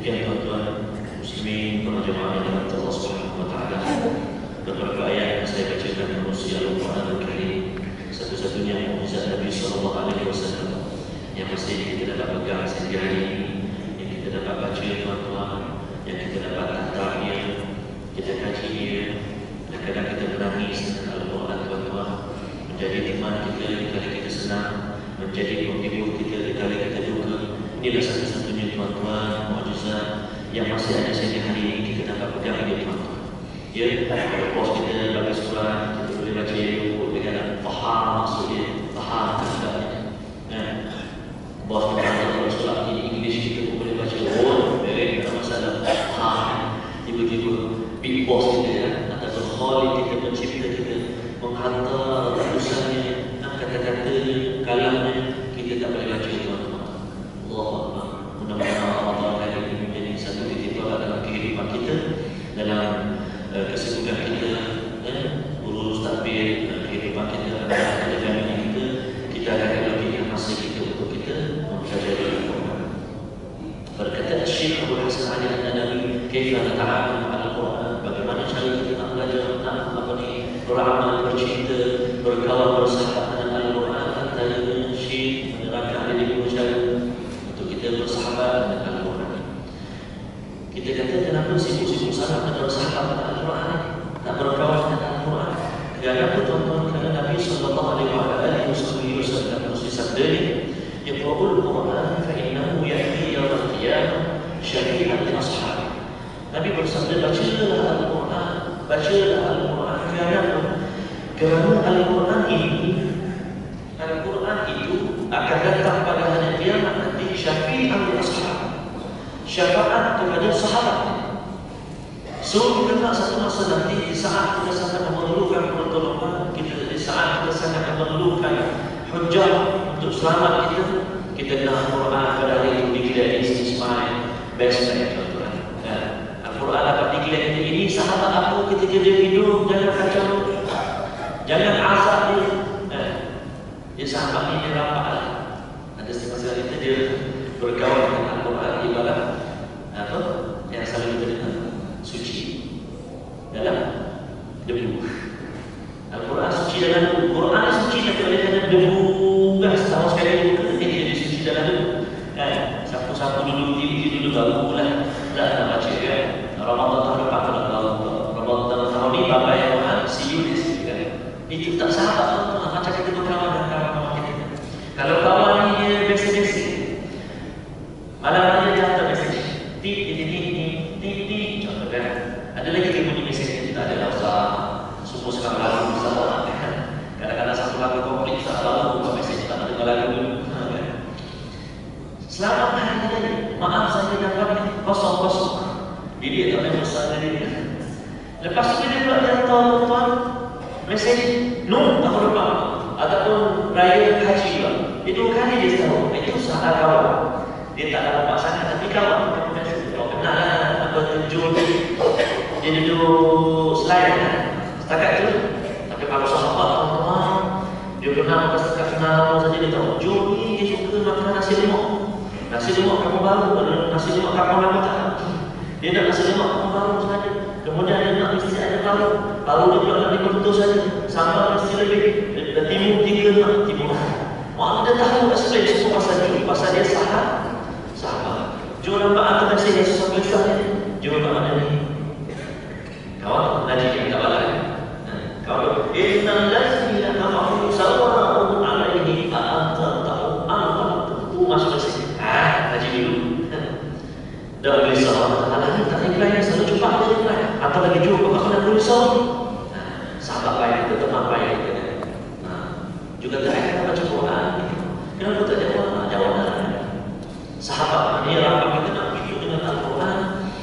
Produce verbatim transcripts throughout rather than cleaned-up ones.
Demikian tuan-tuan muslimin, para jemaah yang dirahmati Allah Subhanahu wa taala. Beberapa ayat yang saya bacakan dalam usia Al-Quran Al-Karim, satu-satunya mukjizat Nabi sallallahu alaihi wasallam yang mesti kita dapat pegang sehingga hari ini, yang kita dapat baca tuan-tuan, yang kita dapat tantangnya, kita kajinya, dan kadang kita menangis dengan Al-Quran tuan-tuan, menjadi teman kita di kali kita senang, menjadi penghibur kita di kali kita duka. Inilah satu-satunya tuan-tuan mukjizat yang masih ada sehingga hari ini kita dapat pegang ini tuan-tuan. Ya, kalau bos kita bagi surat, kita boleh baca itu dengan faham maksudnya, faham keadaannya. Ya, bos kita kalau surat ini English kita pun boleh baca. Oh, boleh, tak masalah. Faham. Tiba-tiba big boss kita ya, atau khalik kita, pencipta kita menghantar tulisannya, kata-katanya, kalamnya, kita tak boleh baca tuan-tuan. Allahu Akbar. Mudah-mudahan Allah Taala ini menjadi satu titik tolak dalam kehidupan kita, dalam uh, kesibukan kita, ya, urus takbir, uh, kehidupan kita, dalam jaminan kita, kita akan alokasikan masa kita untuk kita mempelajari Al-Quran. Berkata Syekh Abu Hasan Ali An-Nadawi, "Kaifa nata'amal Al-Quran?" Bagaimana cara kita nak belajar, nak apa ni, beramal, bercinta, berkawan, bersahabat dengan Al-Quran, antaranya Syekh menerangkan ada lima cara untuk kita bersahabat dengan Al-Quran. Kita kata kenapa sibuk-sibuk sangat nak bersahabat dengan Al-Quran, nak berkawan dengan Al-Quran? Kenapa tuan-tuan? Kerana Nabi sallallahu alaihi wasallam bersabda, "Iqra'ul Quran fa innahu yahdi yawm al-qiyamah syafi'an li ashabi." Nabi bersabda, bacalah Al-Quran, bacalah Al-Quran. Kenapa? Kerana Al-Quran ini, Al-Quran itu akan datang pada hari kiamat nanti syafi'an li ashabi, syafaat kepada sahabat. So kita nak satu masa nanti, di saat kita sangat memerlukan pertolongan, kita di saat kita sangat memerlukan hujah untuk selamat kita, kita nak Al-Quran pada hari itu declare is my best friend tuan-tuan. Ya. Al-Quran dapat declare ini sahabat aku ketika dia hidup, jangan kacau, jangan azab dia. Ya. Dia sahabat ini dia rapat lah. Ada setengah kita dia berkawan dengan Al-Quran ibarat apa yang selalu kita dengar, suci dalam debu. Al-Quran suci dalam debu. Quran suci tapi oleh kerana debu, kan setahun sekali debu kena dia jadi suci dalam debu. Kan sapu-sapu dulu, tiba-tiba dulu baru pula dah nak baca kan. Ramadan tahun depan kalau tahu, Ramadan tahun ni bapa yang Quran see you this kan. Itu tak sahabat tuan-tuan, macam kita berkawan dengan kawan-kawan kita. Kalau kawan ni dia biasa-biasa, malam-malam dia hantar mesej, tik tik tik tik tik tik, contoh kan. Ada lagi yang bunyi mesej kita tak ada usah semua sekarang lalu salah kan. Kadang-kadang satu lagu konflik tak lalu buat mesej tak ada lagu dulu kan. Selamat hari raya, maaf saya dapat kosong-kosong. Jadi tak ada masalah dia. Lepas tu dia pula dia tahu tuan mesej no tahun depan ataupun raya haji juga. Itu kali dia tahu. Itu salah kawan. Dia tak ada pasangan tapi kawan. Kalau kenal apa tunjuk dia duduk slide kan, setakat tu. Tapi kalau sahabat tuan-tuan, dia kenal apa setakat kenal saja dia tahu. Jom ni dia suka makan nasi lemak. Nasi lemak kamu baru, nasi lemak kamu lama tak. Dia nak nasi lemak kamu baru saja. Kemudian dia nak mesti ada baru. Baru dia pula nak dibentuk saja. Sambal mesti lebih. Dan timur tiga nak timur. Mak dia tahu tak sebenarnya semua pasal dia, pasal dia sahabat. Sahabat. Jom nampak atau nasi yang susah kisahnya. Jom nampak mana ni. Kawan, najib yang tak balai. Kawan, innal lazina kafaru sawa'un 'alaihim a'anta ta'u am tu masuk sini. Ah, najib dulu. Dah risau Allah tak reply, selalu cepat dia reply. Atau lagi jumpa kau nak risau. Sahabat baik kita, teman baik kita. Juga tak akan baca Quran. Kenapa tak jawab? Jawab. Sahabat ni rapat kita nak hidup dengan Al-Quran.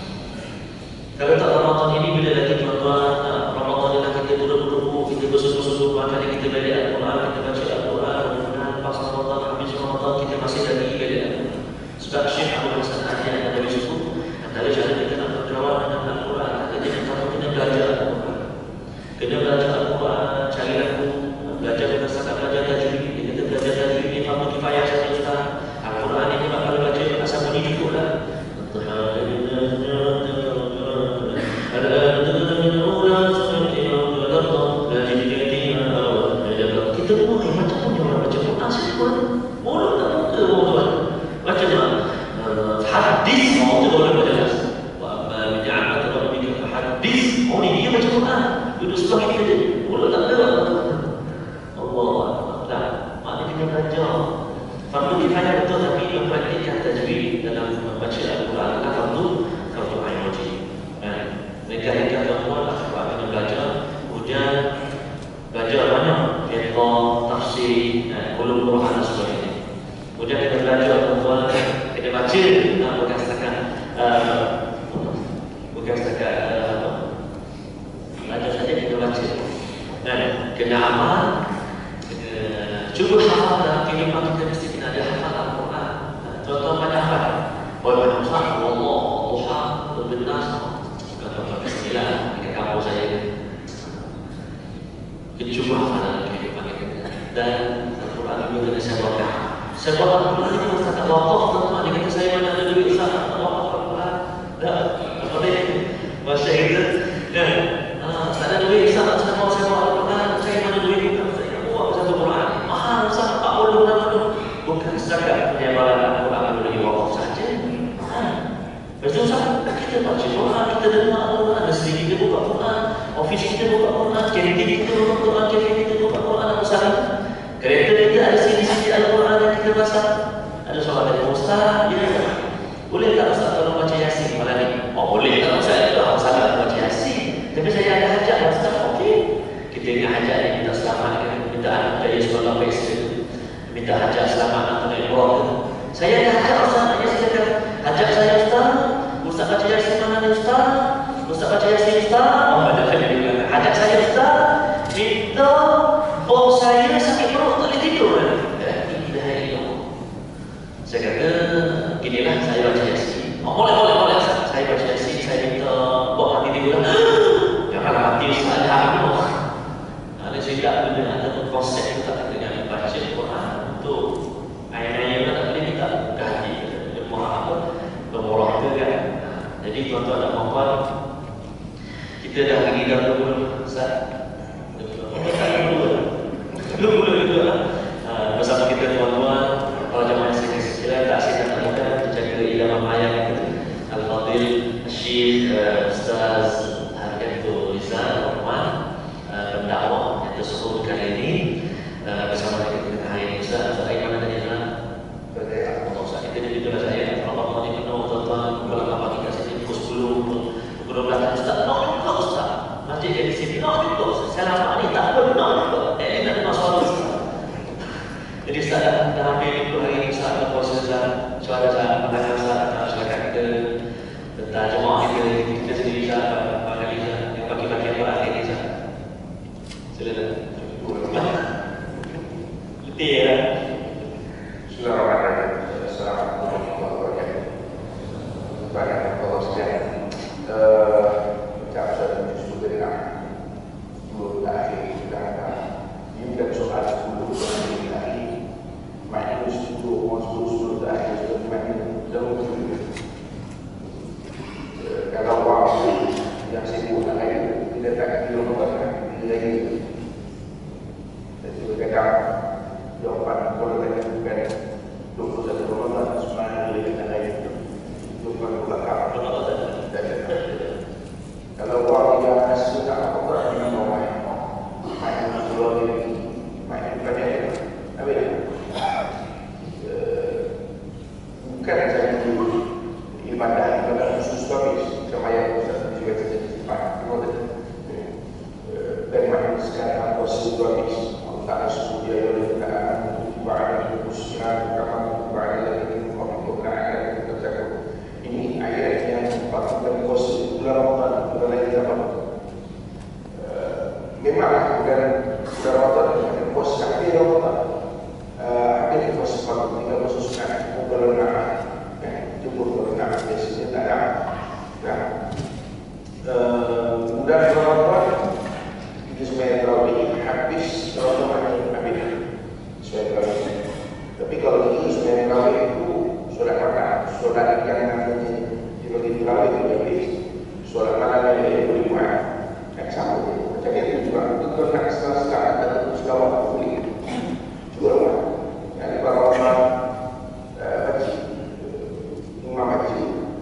Kalau tak Ramadan ini bila lagi tuan-tuan, Ramadan ini kita duduk-duduk, kita bersungguh-sungguh, makanya kita belajar Al-Quran, kita baca Al-Quran, dan pas Ramadan, habis Ramadan kita masih lagi belajar Al-Quran. Sebab Syekh Abu Hasan Ali An-Nadawi sebut, antara cara kita nak berkawan dengan Al-Quran, kita pertama kena belajar Al-Quran. Kena belajar Al-Quran, cari lagu, belajar berdasarkan belajar tajwid, hadis, oh itu boleh baca jelas. Wa amma bi'amat rabbika fahaddits. Oh ini dia baca Quran. Duduk sebelah ini aja. Mulut tak ada. Allah Akbar. Maknanya kita belajar. Fardu kifayah betul, tapi mempraktikkan tajwid dalam membaca Al-Quran adalah fardu fardu ain wajib. Mereka yang tuan-tuan akan belajar, kemudian belajar banyak fiqh, tafsir, ulum Quran dan sebagainya. Kemudian kita belajar tuan-tuan, kita baca, nah, bukan setakat uh, bukan setakat uh, belajar saja, kita baca. Dan kena amal, kena cuba hafal dalam kehidupan kita, mesti kena ada hafal Al-Quran. Contoh pada hafal, boleh Ustaz, Allah, Tuhan, berbenas, kata Bismillah dekat kampung saya. Kita cuba hafal dalam kehidupan kita. Dan Al-Quran juga kena saya wakaf. Saya wakaf Al-Quran itu Ustaz tak wakaf, tuan-tuan. Dia kata saya mana ada duit Ustaz, tak wakaf Al-Quran. Tak, tak boleh. Bahasa kita, dan tak ada duit Ustaz, tak saya bawa saya bawa Al-Quran. Saya mana duit bukan, saya nak bawa satu Quran. Mahal Ustaz, tak boleh Quran. Bukan setakat penyebaran Al-Quran boleh diwakaf saja. Lepas tu Ustaz, kita baca Quran, kita dengar Al-Quran, isteri kita buka Quran, ofis kita buka Quran, kereta kita buka Quran, kereta kita buka Quran, apa salah? Kereta kita ada sini-sini Al-Quran yang kita baca. Ada soalan dari Ustaz, ya. Boleh tak Ustaz kalau baca Yasin malam ni? Oh boleh tak Ustaz, itu tak masalah baca Yasin. Tapi saya ada hajat Ustaz, okey. Kita ingat hajat ni, minta selamat kan, minta anak kita Yesus Allah Baik minta hajat selamat anak kita Ibrah tu. Saya ada hajat Ustaz, saya kata hajat saya Ustaz, Ustaz baca Yasin mana ni Ustaz? Ustaz baca Yasin Ustaz? Oh ada kali dia bilang, hajat saya Ustaz, minta bos saya sakit perut tak boleh tidur. Ini dah hari ini. Saya kata, ginilah saya baca Yasin. Oh boleh, boleh, boleh Ustaz. Saya baca Yasin, saya minta bos hati tidur. Janganlah hati Ustaz ada hati. Ada juga benda ataupun konsep kita dengan baca Quran untuk ayat-ayat yang tak boleh kita buka hati kita murah apa bermurah ke kan. Jadi tuan-tuan dan puan-puan, kita dah lagi dah dulu Ustaz dulu dulu bersama kita tuan-tuan para jemaah sekalian, tak saya nak temukan menjaga irama ayat Al-Fadil Syekh Ustaz Haryanto Rizal Rahman, pendakwah yang tersebut kali ini bersama kita dengan hari ini. Ustaz, Ustaz Aiman ada yang nak berkata, Ustaz kita jadi itulah saya, Allah Allah ini penuh tuan-tuan, kalau apa kita sini pukul sepuluh, pukul dua belas, Ustaz, nak juga Ustaz, masjid jadi sini, nak juga Ustaz, saya lama ni tak pun nak juga, eh nak ada masalah Ustaz. Jadi Ustaz dah ambil itu hari ini, Ustaz ada puasa Ustaz, suara Ustaz, pandangan Ustaz, masyarakat kita, tentang jemaah kita, kita sendiri Ustaz, pada hari Ustaz, yang bagi-bagi yang berat ini Ustaz. Silakan. Letih ya. Bismillahirrahmanirrahim. Assalamualaikum warahmatullahi wabarakatuh. Banyak Allah sekalian. Ucap saya justru dengan dulu akhir sudah ada. Ini kan soal sepuluh hari lagi. Main sepuluh, sepuluh sepuluh akhir sudah main jauh lebih. Kalau waktu yang sibuk nak lain tidak tak kilometer lagi. Jadi mereka jawapan boleh bukan dua puluh satu Ramadan semuanya boleh kita lain dua puluh belakang. Kalau orang yang sudah apa yang mau main main dua ini main bukan dia tapi bukan saja ibadah ibadah khusus habis semaya bisa juga cepat dan main sekarang posisi habis tak suruh dia oleh kendaraan ibadah khususnya kamar ibadah lagi untuk kendaraan kita jaga. Ini ayat yang patut bagi khusus bulan Ramadan bulan lain apa? Memanglah bulan bulan Ramadan dengan khusus akhir Ramadan akhir khusus patut tinggal khususkan bulan Ramadan jumlah bulan Ramadan biasanya tak ada. Nah, bulan Ramadan itu sebenarnya terawih habis Ramadan habis sebenarnya terawih. Tapi kalau ini sebenarnya terawih itu solat makan, solat ikan yang namanya dibagi terawih itu habis, solat malam yang berlima, kan sama. Macam itu juga itu nak setelah atau sekawan boleh juga lah. Yang para ulama haji, imam haji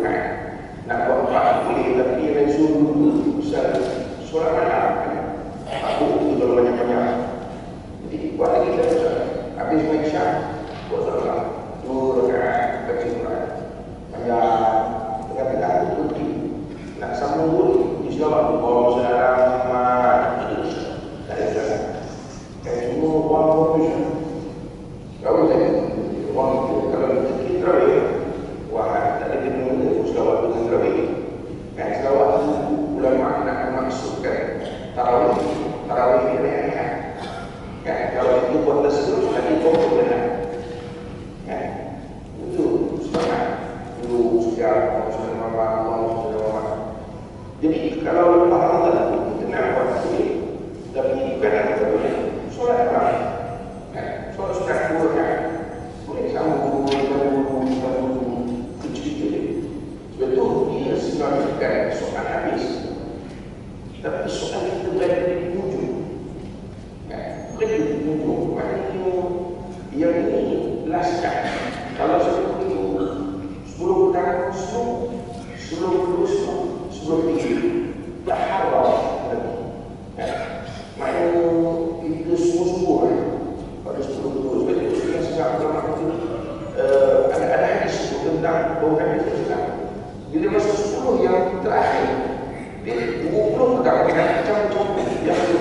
kan. Nak buat empat boleh, tapi yang suruh dulu solat malam kan. Aku itu kalau banyak-banyak. Jadi buat lagi dah Ustaz. Habis make syak, buat solat malam. Dua rakaat baca Quran. Panjang. Tengah-tengah tu berhenti. Nak sambung pun di selawat tu. Bawa saudara Muhammad. Itu tak ada Ustaz. Kayak semua orang profesional. Tahu tak? Orang itu kalau kita terawih, wah tak ada kena selawat dengan terawih. Kan selawat tu ulama nak maksudkan tarawih, tarawih ni rehat. Kan kalau itu buat terus lagi pokok benar. Kan itu semangat dulu sejak Rasulullah Muhammad Muhammad. Jadi kalau faham tak kita nak buat sini, tapi bukan kita boleh solat malam. Kan solat sunat dua kan. Boleh sambung sambung sambung kecil-kecil. Sebab tu dia sebenarnya soal habis. Tapi soal kita berada di ujung. Berada di ujung. Maknanya yang ini laskan. Kalau sebelum itu sepuluh tahun sebelum sebelum lulus sebelum tiga tak haram lagi. Maknanya itu sungguh-sungguh kan. Pada sepuluh tahun. Sebab itu yang sedang ulama itu ada hadis tentang bau hadis Islam. Bila masuk sepuluh yang terakhir, dia dua puluh pegang dengan macam-macam yang itu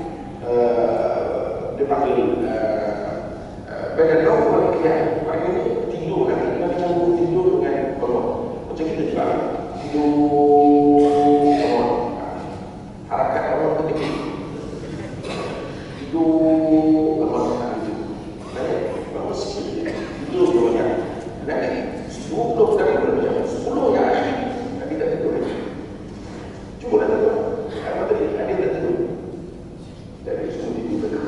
dia panggil badan rauf wal qiyam. Maknanya tidur kan, kita campur tidur dengan Allah. Macam kita juga tidur Allah. Harakat Allah ketika tidur Allah itu. Bagus sikit tidur banyak. Dan dua puluh kali macam sepuluh yang akhir tapi tak tidur lagi. Cuba dah tidur. Apa tadi? Ada tak tidur? Dari semua tidur betul.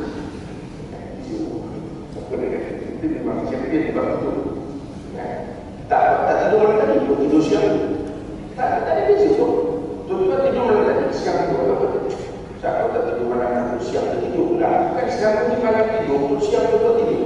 Apa dia kata? Dia memang siapa dia bukan betul. Tak tak tidur malam tadi, tidur siang. Tak tak ada beza pun. Tuan-tuan tidur malam tadi, siang tidur apa? Siapa tak tidur malam tadi, siang tak tidur pula. Kan sekarang ni malam tidur, siang tuan tidur.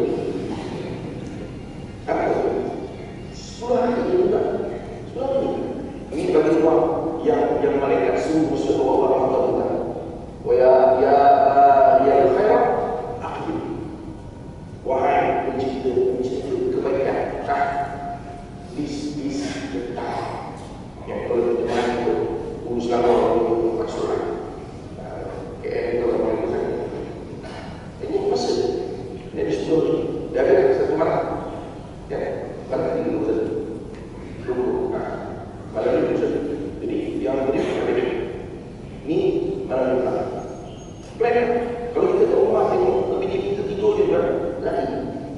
Apa itu? Sepuluh hari ini juga. Sepuluh hari ini. Ini bagi orang yang yang malaikat sungguh berseru Allah Taala. Wa ya ya ya khair aqbil. Wahai pencipta pencipta kebaikan. Ah. This is the time. Yang kalau kita main itu urus lawan itu maksudnya. K L itu orang yang sana. Ini masa dari sepuluh hari. Dari satu malam. Ya, malam ini dulu saja. Dulu, malam ini dulu saja. Jadi yang beri ada ini malam ini malam. Plan. Kalau kita ke rumah tengok, tapi kita tidur je lagi.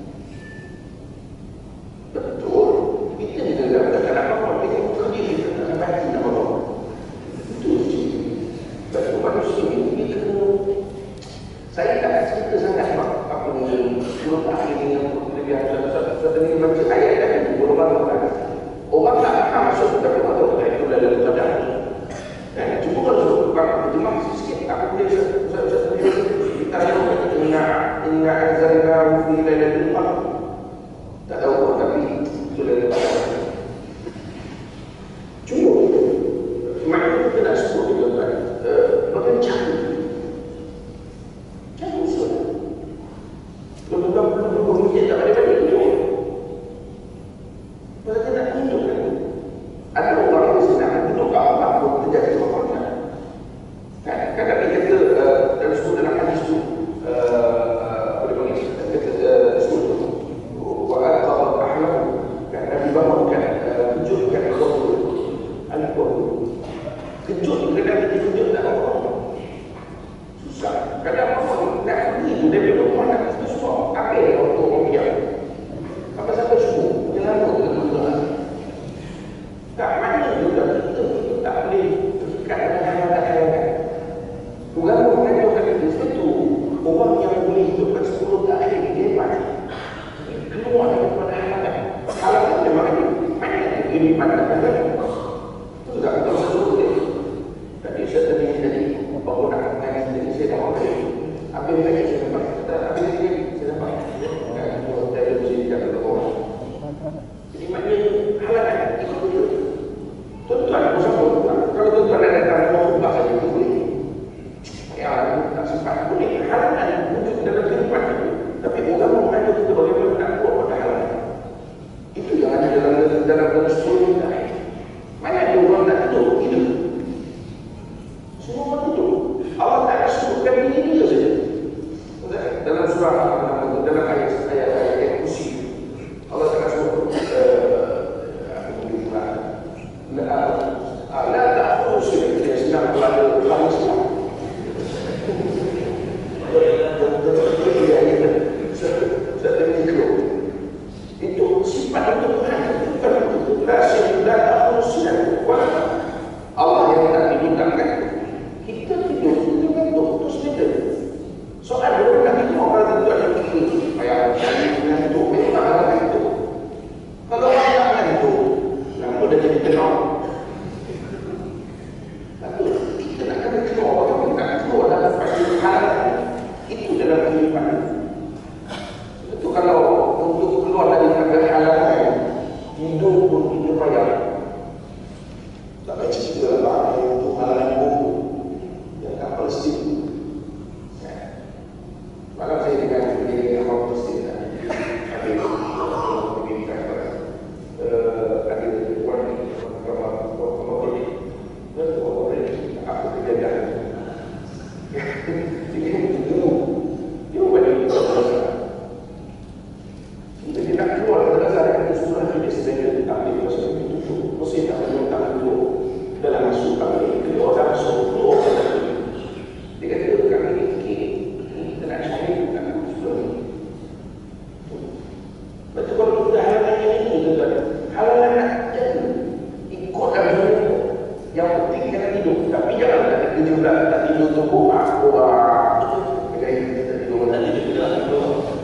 Betul. Kita ni dalam tak nak apa-apa. Kita kerja kita tak nak bagi nak apa-apa. Itu je. Sebab manusia ni kita kena. Saya tak cerita sangat sebab apa ni sepuluh tahun dengan kelebihan satu ni baca ayat tadi orang orang orang tak faham maksud tapi orang tahu itu dalam kitab dan cuma kalau orang terjemah sikit aku boleh saya saya kita tahu inna inna anzalnahu fi lailatul qadr tak tahu pun tapi itu dalam kitab cuma maknanya kita nak sebut juga kan bagaimana cara cara usul belum belum belum dia tak ada balik itu. Pasal dia nak tunjuk kan. Ada orang yang sedang tunjuk apa pun terjadi apa kan. Kan kadang dia kata dalam sebut dalam hadis tu apa dia panggil kata sebut tu wa al-qadar ahlam kan Nabi bawakan kejutkan Allah al-qadar. Kejut kadang dia kejut tak apa. Susah. Kadang apa nak pergi tu dia bilang orang nak susah. Apa yang orang orang biar? Apa sampai subuh? Jangan lupa kita berdoa. Tak mana juga kita tak boleh terikat dengan hayat-hayat. Tuhan mengajarkan kita satu orang yang boleh hidupkan sepuluh tahun dia hebat. Keluar daripada hayat. Kalau kita memang ada mana ini mana ada. Itu juga kita sesuatu dia. Tadi saya tadi tadi baru nak mengajar jadi saya dah mahu. Apa yang baik saya dapat. Apa yang baik saya dapat. Kan, televisi tidak ada orang. Jadi maknanya halangan ikut betul. surah ini sebenarnya diambil pasal itu mesti tak menentang itu dalam masuk kami kedua dalam sepuluh orang dia kata kami ini kita nak cari bukan surah ini. Betul kalau kita hal-hal ini tuan-tuan, hal-hal nak jadi ikut dalam yang penting jangan tidur, tapi jangan tak tidur juga, tak tidur tu buah buah kita kita tidur tak tidur juga tidur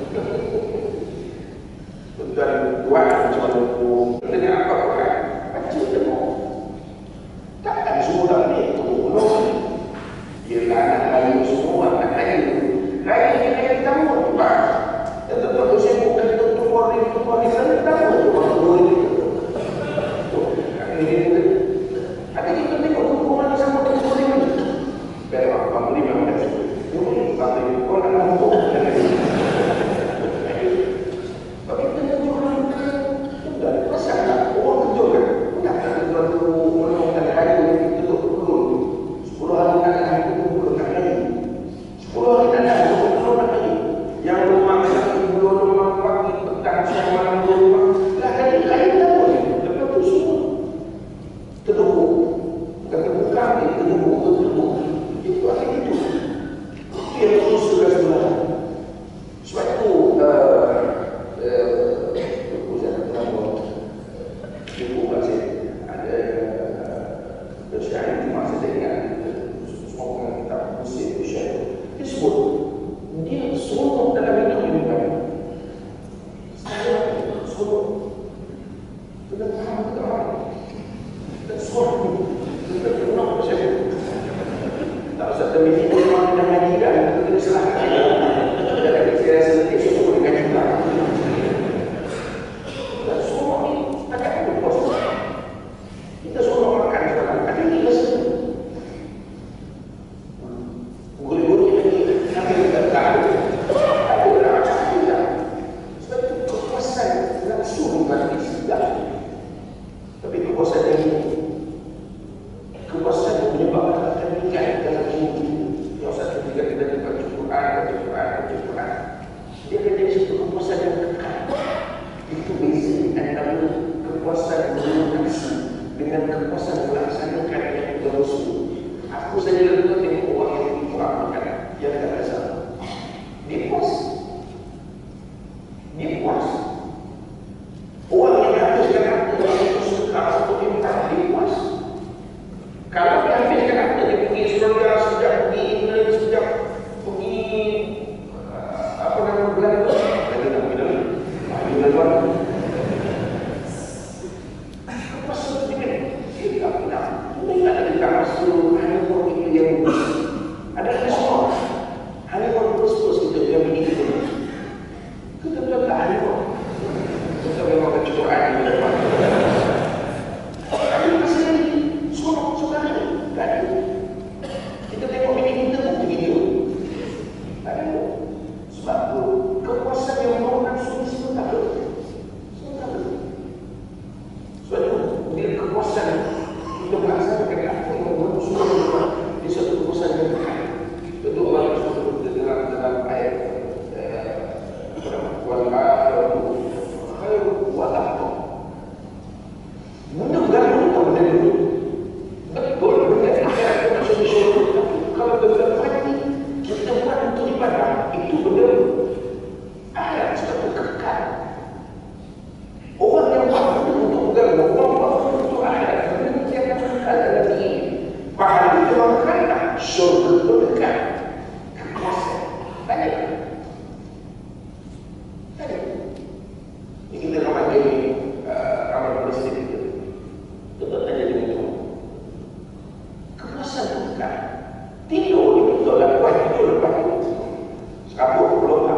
tuan buat macam mana pun kita apa kan baca tengok takkan semua tak boleh tolong dia anak lain semua anak lain lain yang lain tahu pak dan tuan-tuan tu saya bukan tentu orang itu orang sana tahu orang boleh ini ada kita tengok hubungan sama dengan semua ini biar apa beli memang ada ini tapi orang nak mampu tapi kita tengok orang sudah pasal orang kerja kan nak tak tuan tu menolongkan hari itu dulu sepuluh hari nak nak itu belum nak lagi sepuluh hari nak nak belum nak lagi yang rumah belum rumah pagi petang siang malam rumah lah kali lain tak boleh lepas tu semua terdukung bukan terbuka ni terdukung terdukung itu ada itu itu yang terus sudah sebelah sebab itu saya kata ibu masih ada bersyair itu masih dengan semua orang kita musik bersyair dia sebut dia semua dalam hidup ini kami saya semua kita faham kita faham dan semua kita kenal bersyair tak usah termini orang dah ngaji dah kita kena serahkan jadi saya rasa nanti saya semua dengan kita dan semua ni takkan ada bos kita semua makan sekarang ada ni rasa guru-guru lagi kami tak tahu ada orang macam kita sebab itu kekuasaan langsung bagi sedap tapi kekuasaan ini kekuasaan itu menyebabkan akan meningkat dalam jiwa yang satu ketika kita dapat Quran baca Quran baca Quran dia akan jadi satu kekuasaan yang kekal itu beza antara kekuasaan komunikasi dengan kekuasaan melaksanakan yang kita rasul aku saja lalu tengok orang yang diperhatikan yang tak rasa dia puas dia puas orang yang habiskan harta yang suka untuk minta dia puas kalau dia habiskan harta dia pergi Australia sejak pergi England sejak pergi uh, apa nama Belanda ada nak pergi dalam ada dalam masuk sini dia tak pernah ini tak ada kita masuk hanya orang itu yang ada semua hanya orang terus-terus kita yang begini kita betul tak hanya orang kita memang baca Quran di depan tapi masih lagi semua saudara tak ada kita tengok bini kita pun begitu tak ada sebab tu kekuasaan yang mahu nafsu semua tak ada semua tak ada sebab tu dia kekuasaan kita melaksanakan apa yang mahu semua di satu kekuasaan yang berkait tentu Allah sebut dalam dalam ayat wal-akhiru khairu wa abqa mudah-mudahan kita benda dulu betul benda akhirat itu masuk di syurga kalau benda mati kita buat untuk ibadah itu benda akhirat sebab kekal orang yang buat benda untuk agama orang buat benda untuk akhirat benda yang akan kekal dalam diri pahala itu memang kekal syurga itu kekal kekuasaan tak ada tak ada ini kita ramai jadi ramai presiden kita kita tanya dengan itu kekuasaan itu kekal tidur ni betul lah buat tidur lepas itu serabut belum lah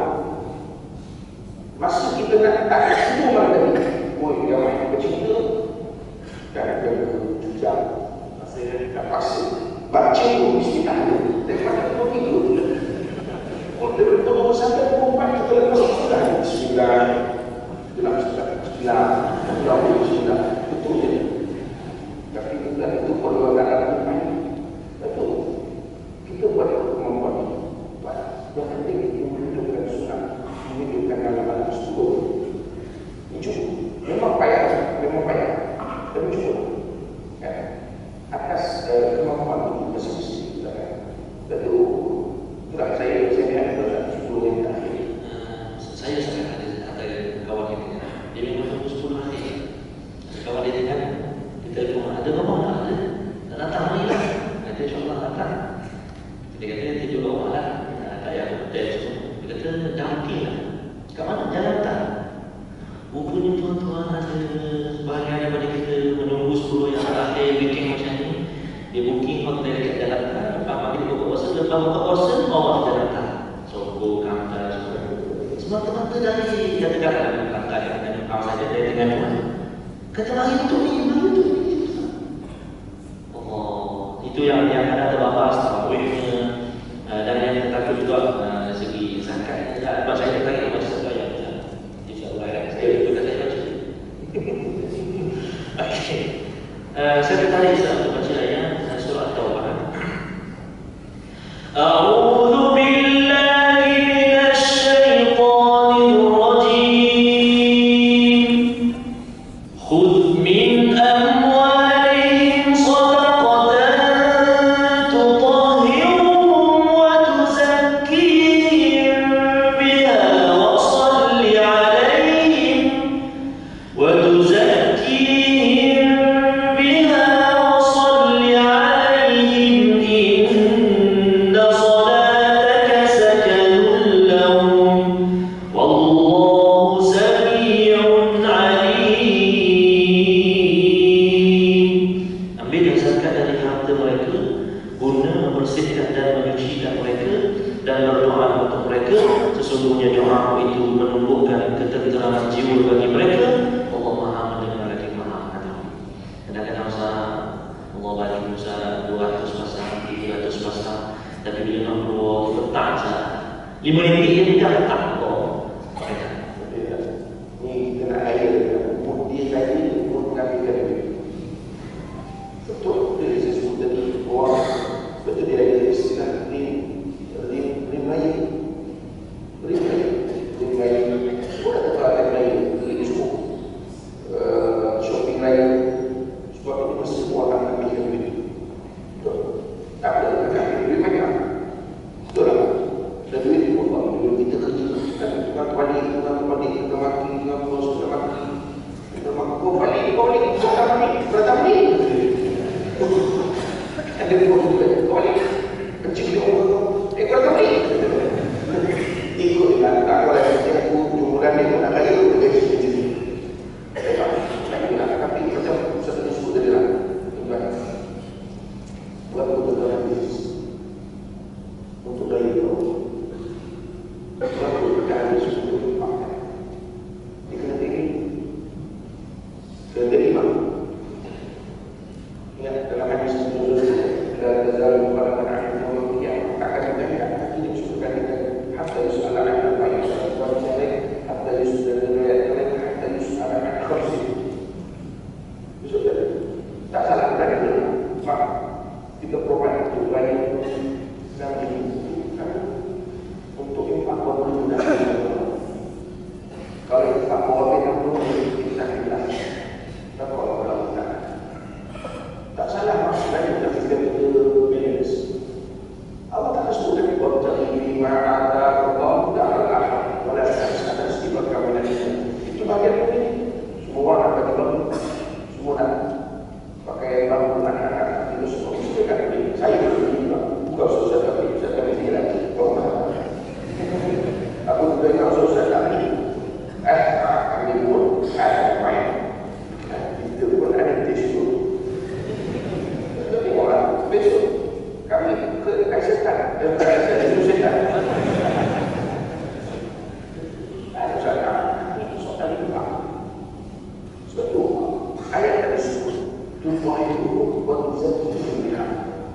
masa kita nak tak tidur malam tadi oh dia main bercinta dan dia jam masa dia dah paksa baca pun mesti tak ada daripada tu tidur oh dia betul sampai pukul empat kita lepas sudah bismillah dalam sudah bismillah dalam bismillah betul je tapi kita itu perlu ada apa betul kita buat membuat yang penting itu menghidupkan sunnah menghidupkan alam-alam seluruh itu memang saya sangat ada antara kawan kita. Dia memang tunggu sepuluh hari. Kawan dia dengan kita telefon, ada rumah tak ada? Tak datang lagi lah. Kata insyaAllah datang. Dia kata nanti juga rumah lah. Tak payah hotel semua. Dia kata dah booking lah. Kat mana? Jalan tak? Rupanya tuan-tuan ada sebahagian daripada kita menunggu sepuluh yang terakhir weekend macam ni. Dia booking hotel dekat jalan tak. Lepas kita buka puasa, lepas buka puasa, bawa jalan tak. Soko, kantor, semua. Semata-mata dari katakan kantor yang dengan kawan saja dari dengan rumah. Kata lagi untuk ni, lagi untuk ni. Oh, itu yang yang ada terbahas tarawihnya uh, dan yang tertakut juga uh, segi zakat. Ya, sebab saya tertarik baca satu ayat. InsyaAllah ayat saya itu kata saya baca. Okey. Uh, saya tertarik untuk baca ayat uh, surah Taubah. A'udzu billahi minasy syaithanir rajim. Khudh min amwalihim shadaqatan tutahhiruhum wa tuzakkihim biha wa shalli 'alaihim wa tuzakkihim biha wa shalli 'alaihim inna salataka sakanun lahum wallahu sami'un 'alim. Ambillah zakat dari harta mereka guna membersihkan dan menyucikan mereka dan berdoa untuk mereka. Sesungguhnya doa itu menumbuhkan ketenteraman jiwa bagi mereka. Allah Maha mendengar lagi Maha mengetahui. Kadang-kadang usaha Allah bagi usaha dua ratus pasang, tiga ratus pasang, tapi bila nak keluar tu petang saja. Lima ringgit dia dah petang kau. Ni kita nak air, mood dia tadi, mood mengambilkan duit. Betul, dia saya sebut tadi, orang betul dia ada istilah rim, rim, rim Melayu. Rim Melayu, rim Melayu. Bukan kata ada Melayu, rim cukup. Uh, shopping Melayu. Sebab itu mesti semua akan ambilkan duit. Betul. Tak ada, tak ada, duit banyak. Betul lah. Dan duit itu buat bila kita kerja. Kan kita balik, kita balik, kita mati, kita bos, kita mati. Kita mati, kau balik, kau balik, kau tak balik, kau tak balik. Ada pun juga, kau balik. Kecil dia orang kau, eh kau tak balik. Ikut dia, tak kau lagi kerja aku, jumlah dia pun nak kaya, dia gaji kerja ni. Tapi nak tapi macam satu sebut tadi lah. Buat betul-betul habis. Untuk gaya kau. Kalau kita habis untuk dipakai, dia kena tinggi, kena terima. Ingat dalam hadis itu, dalam dalam beberapa hadis yang akan menjadi kaki dia suka kita, hatta yusalah an al-bayt, wa jalik, hatta yusalah an hatta yusalah an khursi. Sudah, tak salah dari itu. Mak kita provide itu banyak dan untuk impak buat dan kalau impak buat yang belum kita tidak tak kalau kalau tak tak salah maksudnya kita tidak balance. Allah tak suruh kita buat jadi ma'ada Allah ta'ala wala ada sifat kawalan itu bagian ini semua orang bagi baru semua nak pakai baru anak-anak itu semua mesti kan saya juga bukan susah tapi saya kami tidak kalau aku sudah yang susah kami eh kami pun ada main itu pun ada tisu tapi orang besok kami ke Kaisetan dan Kaisetan itu setan ada saya soal itu pak sebab itu ayat tadi sebut tumpah itu buat bisa tujuh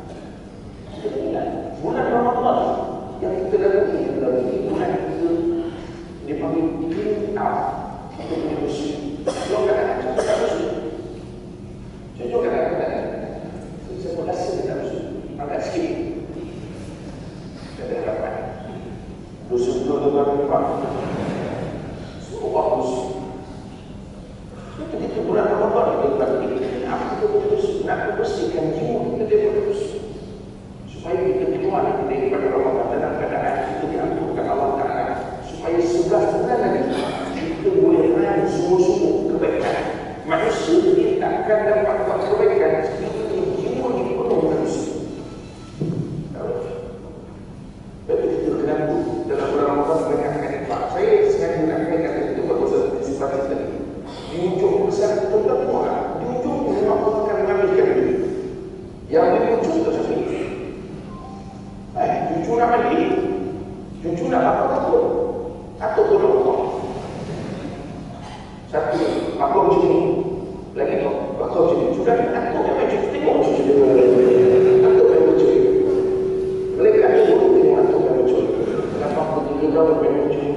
bulan Ramadan yang kita lalui adalah bulan itu dipanggil clean up untuk menyusun. Kalau kadang-kadang saya tak menyusun, saya juga kadang-kadang saya pun rasa saya tak menyusun, agak sikit. Saya tak dapat. Dosa dua dua empat, semua bagus. Begitu bulan Ramadan kita bagi clean up, kita menyusun, nak membersihkan jiwa kita dia menyusun. Satu, aku macam ni. Lagi tu, aku macam ni. Sudah, aku yang macam ni. Tengok macam ni. Aku yang macam ni. Mereka ni pun tengok aku yang macam ni. Kenapa aku tiga tahun yang macam ni?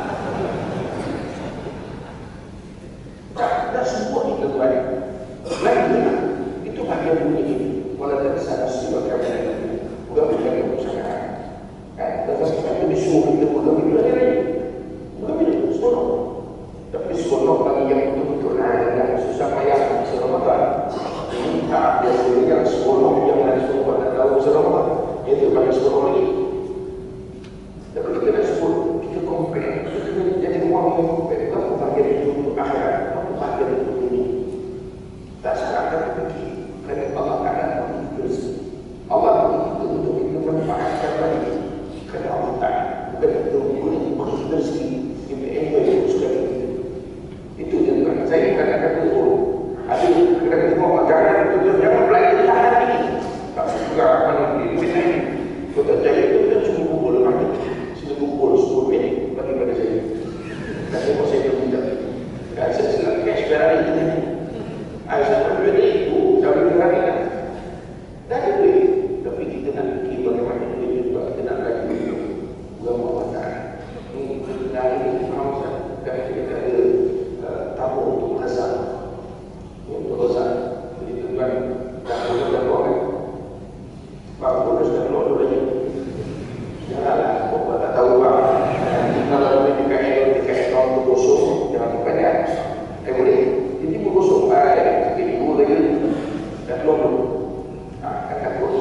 Tak, dah semua ni tuan. Lagi itu bahagian bunyi ini. Walau tak sana semua kami bukan bukan yang berusaha. Kan, dalam sesuatu di suruh kita bukan bila lagi. Bukan bila, semua. Tapi semua bagi yang betul-betul yang susah payah Ramadan. Ini tak biasanya yang semua yang ada semua tak tahu Ramadan. Itu bagi semua lagi. Tapi kita dah sebut, kita compare, kita jadi orang yang compare. Apa bahagian itu untuk akhirat? Apa bahagian itu ini? Tak sekarang kita pergi. Kerana Allah Ta'ala memberi rezeki. Allah begitu untuk kita memanfaatkan lagi. Kerana Allah Ta'ala bukan kita boleh memberi rezeki. Kita enjoy sekali. Itu je tuan. Saya kadang-kadang kata, oh, ada kadang-kadang kita mau jangan betul-betul jangan belajar tahan ini. Tak suka mana ni, duit ni. Kalau tak jaya itu kan cuma kumpul mana. Sini kumpul sepuluh minit bagi pada saya. Dan saya saya berhujat. Dan saya silap cash berani ini. Saya tak boleh itu, saya boleh berani kan. Tak ada duit. Tapi kita nak fikir bagaimana duit juga. Kita nak lagi duit. Bukan Allah Ta'ala. Ini kita ini faham saya. Dan kita ada tamu untuk azab. Untuk azab. Jadi tuan dah boleh dah keluar kan. Pak Bonus dah keluar dulu lagi. Janganlah. Bapak tak tahu Pak. Nanti kalau boleh dekat air, dekat air tahun tu kosong. Jangan bukan ya. Eh boleh. Jadi pun kosong. Baik. Sikit minggu lagi. Dah keluar dulu. Haa. Kan takut.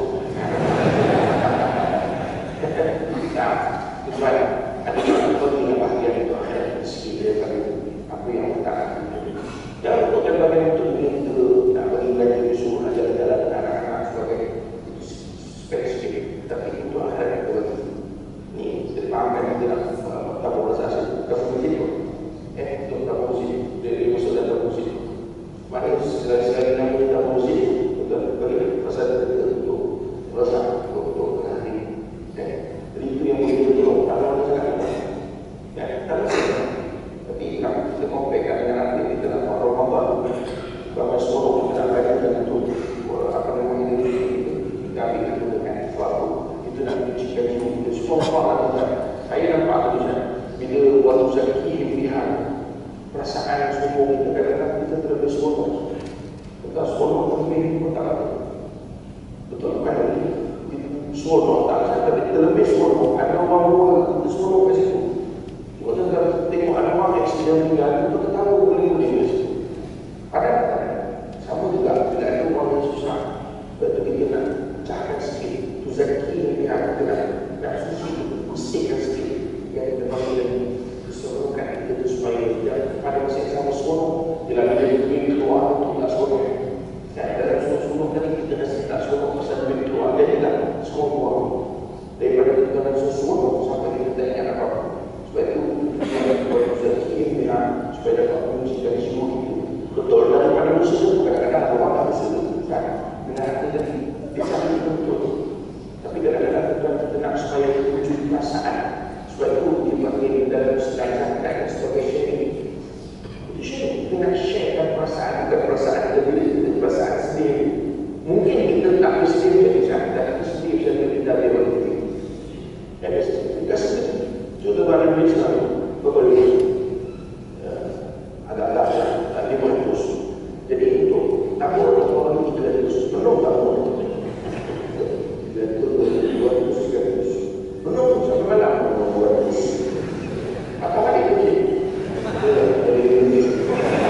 Nah. Tuan. Ada juga dengan bahagian itu akhirat. Sikit daripada apa yang kita akan. Jangan untuk dan bagian itu kita nak bagi belajar disuruh ajar jalan anak-anak sebagai spesifik. Tapi itu akhirat yang berbagi. Ini kita fahamkan kita nak tabur rasa asal. Kamu begitu itu. Eh, itu tabur sini. Dari masuk dan tabur sini. Mana sekali-sekali nama kita tabur sini. Kita bagi pasal itu rasa untuk hari ini. Jadi itu yang kita tolong. Kalau kita sangat ya, tak ada. Tapi kalau kita comparekan dengan nanti kita nak buat Ramadan, bahawa semua kita nak belajar dengan itu apa namanya ini kita ambil itu dengan suatu itu nak menciptakan jiwa kita semua orang kita. Saya nampak tulisan bila waktu zaki pilihan perasaan semua kita kadang-kadang kita terlalu seronok. Kita seronok lebih pun tak ada. Betul kan? Seronok tak ada, tapi kita lebih seronok. Ada orang luar kita seronok kat situ. Kita kalau tengok ada orang aksiden meninggal, kita ketawa boleh-boleh kat situ. Ada sama juga bila ada orang yang susah. Betul kita nak pecahkan sikit. Tu zaki yang dia kita nak nak susi, bersihkan sikit. Yang kita panggil lagi keseronokan kita tu supaya dia pada masa yang sama seronok. Bila bila duit keluar tu tak seronok. Dan dalam seronok tadi kita rasa tak seronok pasal duit keluar. Jadi tak seronok. Daripada kita dalam seronok sampai kita tak ingat apa-apa. Supaya itu kita buat rezeki yang supaya dapat mengucapkan jiwa itu. Betul daripada musuh itu kadang-kadang orang tak bisa kan. Bila kita jadi bisa itu betul. Tapi kadang-kadang kita nak supaya kita wujud perasaan. Sebab itu dia panggil dalam sedang zakat sebagai sharing. Itu sharing. Kita nak sharekan perasaan. Bukan perasaan kita boleh kita perasaan sendiri. Mungkin kita tak bersedia jadi zakat. Tapi sendiri jadi kita ada bagi diri. Ya biasa. Kita sendiri. Contoh pada Malaysia itu, berapa ribu? Agak-agak tak lima ribu. Jadi itu, tak boleh orang ini tiga ribu. Belum tak boleh. Tiga ribu, dua ribu, tiga ribu. Belum sampai malam, dua ribu. Apa lagi itu? Dari Indonesia.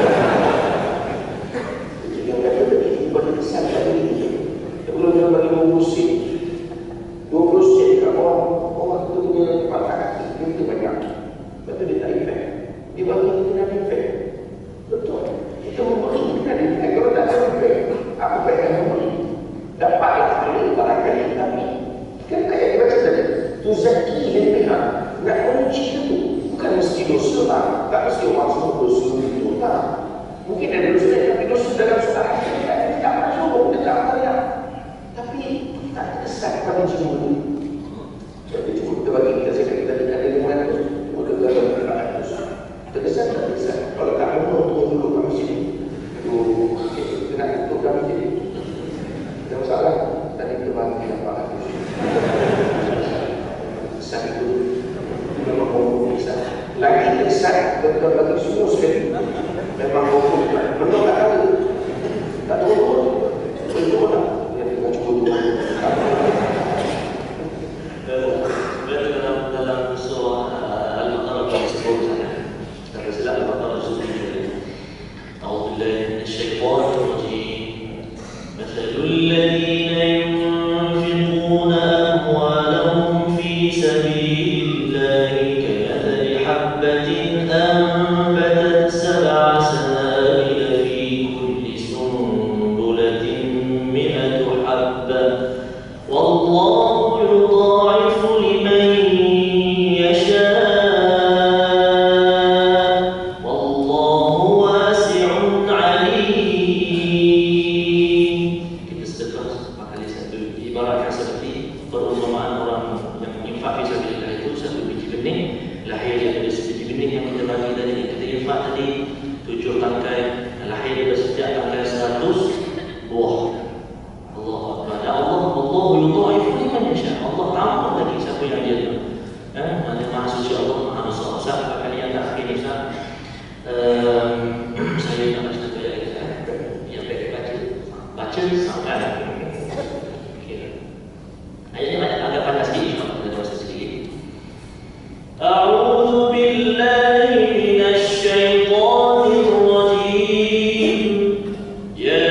Jadi yang kata tadi, bagi kesan tadi ini. Sebelum dia bagi mengurusi, dua puluh sen kat orang, orang itu punya pakaian. Itu banyak. Betul dia tak efek. Dia bagi kita nak efek. Betul. Kita memberi kita ada efek. Kalau tak ada efek, apa baik yang memberi? Dapatlah sekali, barangkali. Tapi, kan kayak dia baca tadi. Tu zaki dan pihak. Nak menguji itu. Bukan mesti dosa lah. Tak mesti orang semua dosa itu. Tak. Mungkin ada dosa, tapi dosa dalam surah kita tak masuk. Kita tak teriak. Tapi, tak kesan pada jiwa ini. Jadi cuma kita bagi kita cakap kita tidak ada lima ratus, maka kita akan berlaku. Terkesan tak terkesan. Kalau tak menurut Muslim memang hukum belum ada, tak tahu itu mana yang tidak cukup. Dalam dalam surah Al-Baqarah disebut sana. Tapi sila Al-Baqarah disebut. A'udzu billahi minasyaitonir rajim. Mathalul ladzina yunfiquna amwalahum fi sabilillahi kamathali habbatin anbatat sab'a sanabila fi kulli sunbulatin mi'atu habbah. Wallahu yudha'ifu liman yasha. Wallahu wasi'un 'alim. Kita sedekah kali satu ibaratkan seperti perumpamaan orang yang infak fi sabilillah itu satu biji benih lahir daripada sebiji benih yang kita bagi tadi, kita infak tadi tujuh tangkai lahir daripada setiap tangkai seratus buah. Allah Akbar. Ya Allah, Allah yudha'ifu liman yasha. Allah tahu lagi siapa yang dia nak. Eh, mana Maha Suci Allah, Maha Besar. Ustaz, kali yang tak akhir Ustaz. Um, saya nak baca satu ayat kita. Yang baik baca. Baca sampai. Okey. Ayat ini agak panjang sikit, cuma kita baca sedikit. A'udzu billahi minasyaitonir rajim. Ya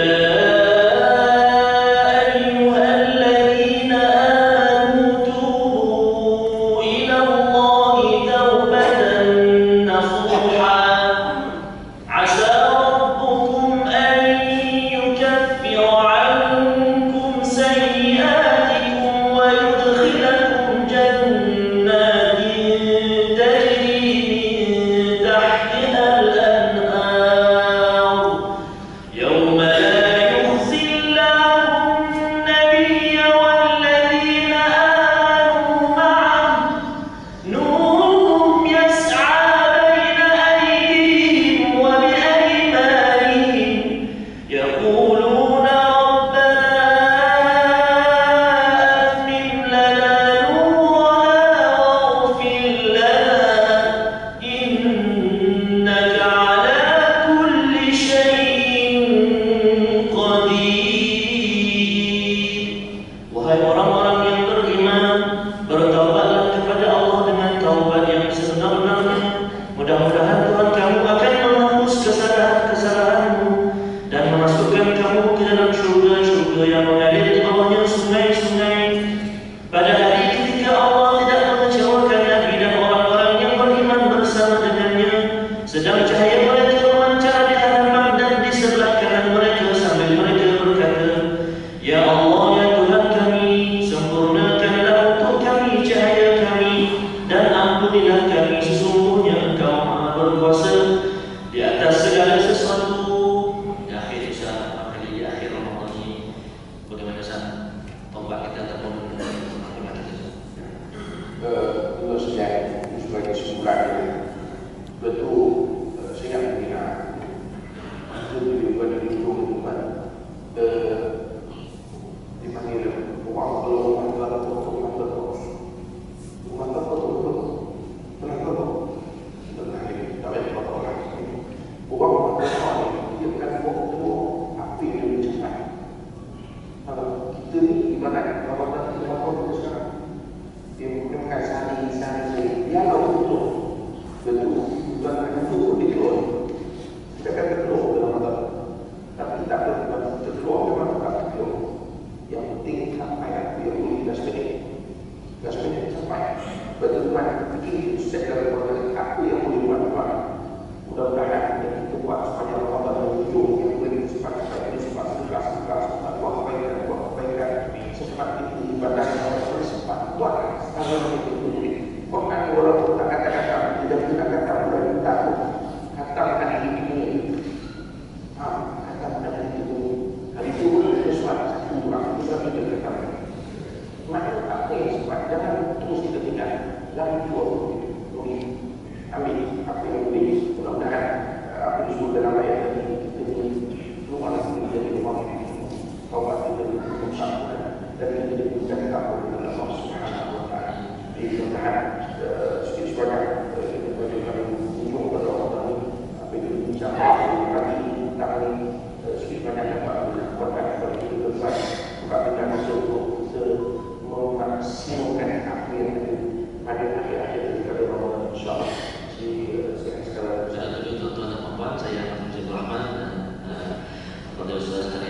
sedang cahaya mereka memancar di hadapan dan di sebelah kanan mereka sambil mereka berkata, Ya Allah, ya Tuhan kami, sempurnakanlah untuk kami cahaya kami dan ampunilah kami, sesungguhnya Engkau Maha berkuasa di atas segala sesuatu. Di akhir Isya, di akhir Ramadan ini, bagaimana Ustaz? Taubat kita ataupun bagaimana kita? Untuk sejak sebagai kesimpulan, betul saya mengira itu juga didukung dengan dipanggil uang belum antara untuk terus uang terus terus terus terus terus terus insyaAllah kami tak boleh sedikit banyak dapat kuatkan kepada kita berdua buka kita masuk untuk kita memaksimumkan apa yang ada pada akhir-akhir daripada Ramadan insyaAllah. Jadi sekarang Saya tujuh tuan-tuan dan puan-puan, saya akan menjadi Rahman dan kepada saudara sekalian